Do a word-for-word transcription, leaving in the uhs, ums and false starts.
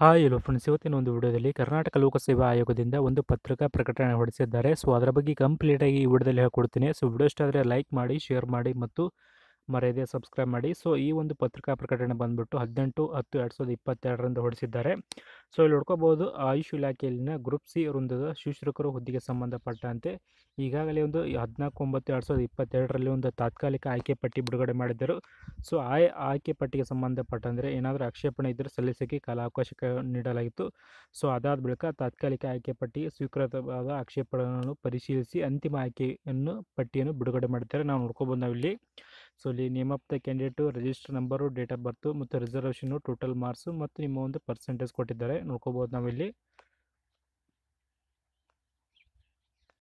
Hi hello friends, ಇವತ್ತಿನ ಒಂದು ವಿಡಿಯೋದಲ್ಲಿ ಕರ್ನಾಟಕ ಲೋಕಸೇವಾ ಆಯೋಗದಿಂದ ಒಂದು ಪತ್ರಿಕಾ ಪ್ರಕಟಣೆ ಹೊರಡಿಸಿದ್ದಾರೆ. ಸೊ ಅದರ ಬಗ್ಗೆ ಕಂಪ್ಲೀಟಾಗಿ ಈ ವಿಡಿಯೋದಲ್ಲಿ ಹೇಳ್ಕೊಡ್ತೀನಿ. ಸೊ ವಿಡಿಯೋ ಇಷ್ಟ ಆದರೆ ಲೈಕ್ ಮಾಡಿ, ಶೇರ್ ಮಾಡಿ ಮತ್ತು ಮರೆಯದೆ ಸಬ್ಸ್ಕ್ರೈಬ್ ಮಾಡಿ. ಸೊ ಈ ಒಂದು ಪತ್ರಿಕಾ ಪ್ರಕಟಣೆ ಬಂದುಬಿಟ್ಟು ಹದಿನೆಂಟು ಹತ್ತು ಎರಡು ಸಾವಿರದ ಇಪ್ಪತ್ತೆರಡರಿಂದ ಹೊರಡಿಸಿದ್ದಾರೆ. ಸೊ ಇಲ್ಲಿ ನೋಡ್ಕೋಬಹುದು, ಆಯುಷ್ ಇಲಾಖೆಯಲ್ಲಿನ ಗ್ರೂಪ್ ಸಿ ವೃಂದದ ಶಿಕ್ಷಕರು ಹುದ್ದೆಗೆ ಸಂಬಂಧಪಟ್ಟಂತೆ ಈಗಾಗಲೇ ಒಂದು ಹದಿನಾಲ್ಕು ಒಂಬತ್ತು ಎರಡು ಸಾವಿರದ ಇಪ್ಪತ್ತೆರಡರಲ್ಲಿ ಒಂದು ತಾತ್ಕಾಲಿಕ ಆಯ್ಕೆ ಪಟ್ಟಿ ಬಿಡುಗಡೆ ಮಾಡಿದ್ದರು. ಸೊ ಆ ಆಯ್ಕೆ ಪಟ್ಟಿಗೆ ಸಂಬಂಧಪಟ್ಟಂದರೆ ಏನಾದರೂ ಆಕ್ಷೇಪಣೆ ಇದ್ದರೆ ಸಲ್ಲಿಸೋಕ್ಕೆ ಕಾಲಾವಕಾಶ ನೀಡಲಾಗಿತ್ತು. ಸೊ ಅದಾದ ಬಳಿಕ ತಾತ್ಕಾಲಿಕ ಆಯ್ಕೆ ಪಟ್ಟಿ ಸ್ವೀಕೃತವಾದ ಆಕ್ಷೇಪಣೆಗಳನ್ನು ಪರಿಶೀಲಿಸಿ ಅಂತಿಮ ಆಯ್ಕೆಯನ್ನು ಪಟ್ಟಿಯನ್ನು ಬಿಡುಗಡೆ ಮಾಡಿದ್ದಾರೆ. ನಾವು ನೋಡ್ಕೋಬೋದು ನಾವಿಲ್ಲಿ. ಸೊ ಇಲ್ಲಿ name of the candidate, register number, date of birth ಮತ್ತು ರಿಸರ್ವೇಷನು, ಟೋಟಲ್ ಮಾರ್ಕ್ಸು ಮತ್ತು ನಿಮ್ಮ ಒಂದು ಪರ್ಸೆಂಟೇಜ್ ಕೊಟ್ಟಿದ್ದಾರೆ. ನೋಡ್ಕೋಬೋದು ನಾವಿಲ್ಲಿ.